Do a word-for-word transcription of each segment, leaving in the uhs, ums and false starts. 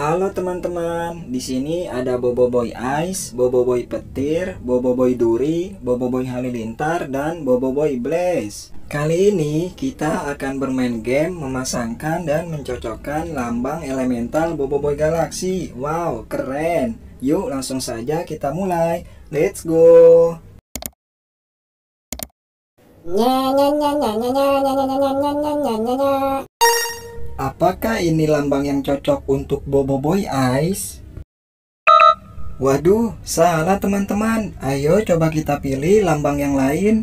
Halo teman-teman, di sini ada Boboiboy Ice, Boboiboy Petir, Boboiboy Duri, Boboiboy Halilintar, dan Boboiboy Blaze. Kali ini kita akan bermain game memasangkan dan mencocokkan lambang elemental Boboiboy Galaksi. Wow, keren! Yuk langsung saja kita mulai. Let's go! Apakah ini lambang yang cocok untuk Boboiboy Ice? Waduh, salah teman-teman. Ayo coba kita pilih lambang yang lain.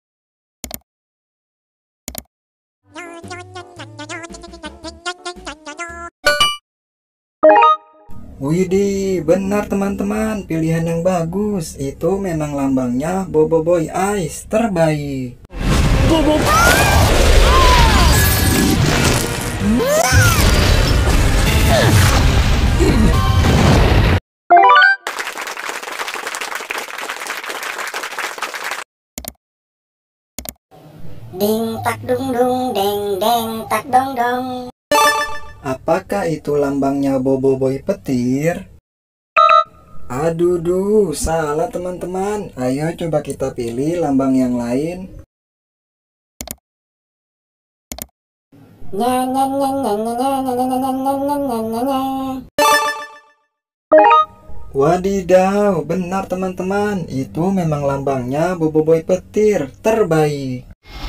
Widih, benar teman-teman. Pilihan yang bagus. Itu memang lambangnya Boboiboy Ice terbaik. Boboiboy! Ding tak dung dung deng deng tak dong dong. Apakah itu lambangnya Boboiboy Petir? Aduh duh, salah teman-teman. Ayo coba kita pilih lambang yang lain. Nya nya nya nya nya nya nya nya nya nya nya nya nya. Wadidaw, benar teman-teman. Itu memang lambangnya Boboiboy Petir terbaik.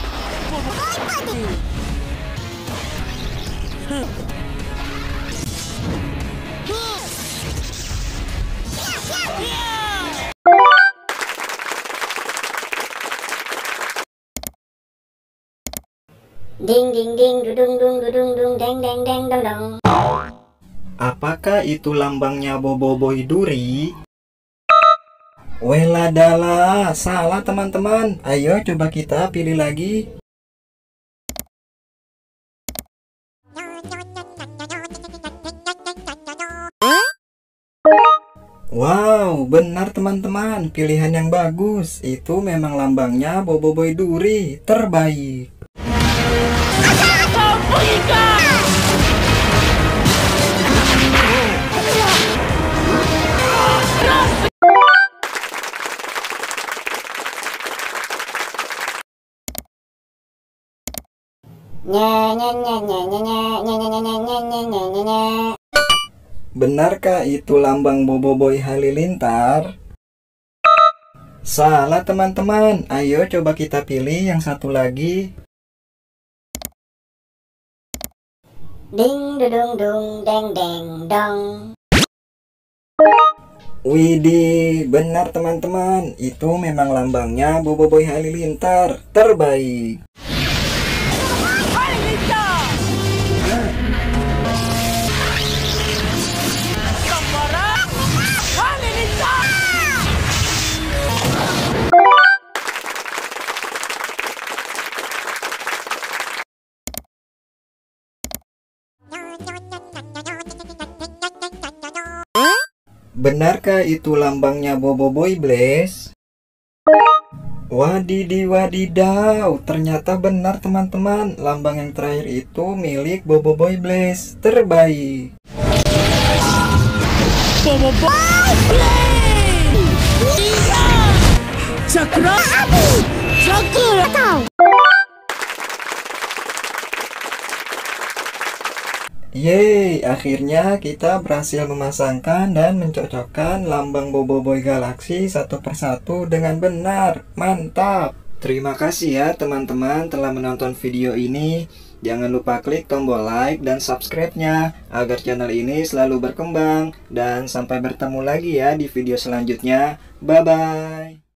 Ding ding ding dudung dung dudung dung deng deng deng dong dong. Apakah itu lambangnya Boboiboy Duri? Weladala, salah teman-teman. Ayo coba kita pilih lagi. Wow, benar teman-teman. Pilihan yang bagus. Itu memang lambangnya Boboiboy Duri terbaik. Nya nya nya nya nya nya nya nya nya nya nya nya nya nya. Benarkah itu lambang Boboiboy Halilintar? Salah teman-teman. Ayo coba kita pilih yang satu lagi. Ding dudung dung deng deng dong. Widih, benar teman-teman. Itu memang lambangnya Boboiboy Halilintar terbaik. Benarkah itu lambangnya Boboiboy Blaze? Wadidi wadidaw, ternyata benar teman-teman. Lambang yang terakhir itu milik Boboiboy Blaze terbaik. Boboiboy Blaze! Iya! Sakura Abu! Sakura tahu! Yeay, akhirnya kita berhasil memasangkan dan mencocokkan lambang Boboiboy Galaksi satu persatu dengan benar. Mantap! Terima kasih ya teman-teman telah menonton video ini. Jangan lupa klik tombol like dan subscribe-nya agar channel ini selalu berkembang. Dan sampai bertemu lagi ya di video selanjutnya. Bye-bye!